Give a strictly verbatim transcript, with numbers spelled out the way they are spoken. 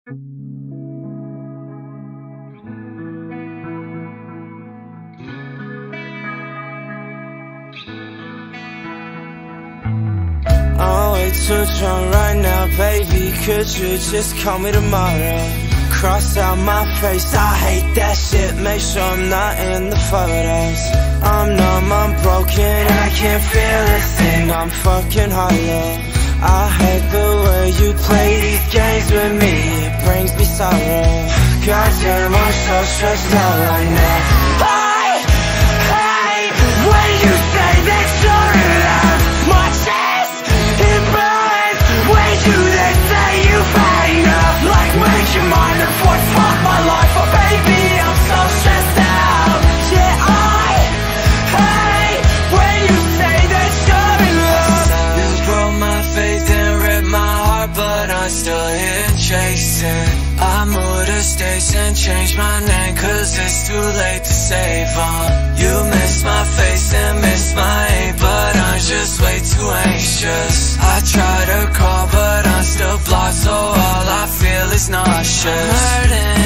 I'm way too drunk right now, baby. Could you just call me tomorrow? Cross out my face, I hate that shit. Make sure I'm not in the photos. I'm numb, I'm broken, and I can't feel a thing. I'm fucking hollow. I hate the way you play these games with me. It brings me sorrow. Goddamn, I'm so stressed out right now. I hate when you say that you're in love. My chest, it burns. When do they say you've had enough? Like, make your mind up for fuck my life. Oh baby, I'm so stressed out. Yeah, I hate when you say that you're in love. You broke my faith and ripped my heart, but I'm still here chasing. I moved the states and changed my name, cause it's too late to save on. You miss my face and miss my aim, but I'm just way too anxious. I try to call, but I'm still blocked, so all I feel is nauseous. I'm hurting